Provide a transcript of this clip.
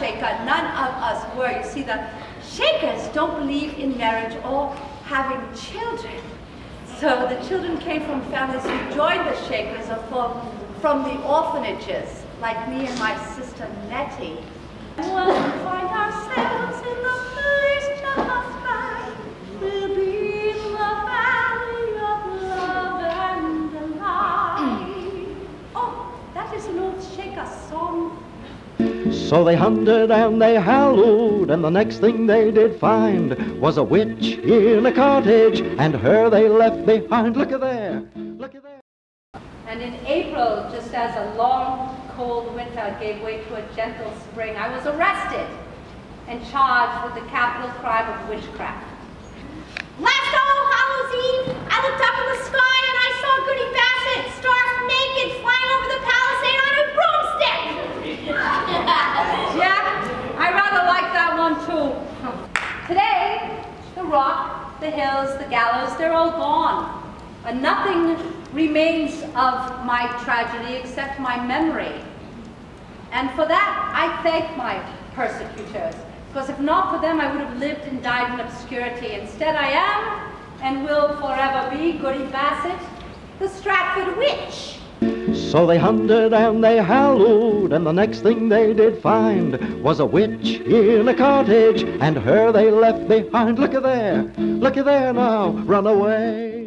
Shaker. None of us were. You see, the Shakers don't believe in marriage or having children. So the children came from families who joined the Shakers or from the orphanages, like me and my sister Nettie. When we find ourselves in the place just right, we'll be in the valley of love and delight. Oh, that is an old Shaker song. So they hunted and they hallooed, and the next thing they did find was a witch in a cottage, and her they left behind. Look at there, look at there. And in April, just as a long, cold winter gave way to a gentle spring, I was arrested and charged with the capital crime of witchcraft. Last All Hallows Eve, I looked up in the sky and I saw Goody Bassett, stark naked, flying over the palisade on a broomstick. Yeah, I rather like that one too. Today, the rock, the hills, the gallows, they're all gone. And nothing remains of my tragedy except my memory. And for that, I thank my persecutors, because if not for them, I would have lived and died in obscurity. Instead, I am, and will forever be, Goody Bassett, the Stratford witch. So they hunted and they hallooed, and the next thing they did find was a witch in a cottage, and her they left behind. Look at there now, run away.